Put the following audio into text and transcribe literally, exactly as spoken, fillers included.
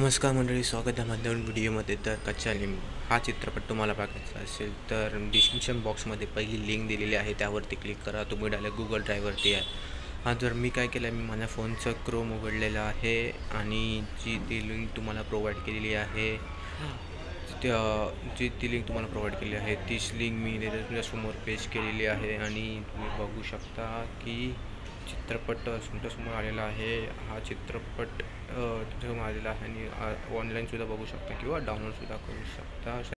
नमस्कार मंडळी, स्वागत आहे माझ्या नवीन व्हिडिओमध्ये. तर कच्चा लिंबू हा चित्रपट तुम्हाला बघायचा असेल तर डिस्क्रिप्शन बॉक्समध्ये पहिली लिंक दिलेली आहे, त्यावरती क्लिक करा. तुम्ही डायरेक्ट गुगल ड्राईव्हवरती आहे. हां, तर मी काय केलं आहे, मी माझ्या फोनचं क्रोम उघडलेलं आहे आणि जी ती लिंक तुम्हाला प्रोव्हाइड केलेली आहे, त्या जी ती लिंक तुम्हाला प्रोव्हाइड केलेली आहे तीच लिंक मी तुमच्यासमोर पेश केलेली आहे आणि तुम्ही बघू शकता की चित्रपट तुमच्यासमोर आलेला आहे. हा चित्रपट तुमच्यासमोर आलेला आहे आणि ऑनलाईनसुद्धा बघू शकता किंवा डाउनलोडसुद्धा करू शकता.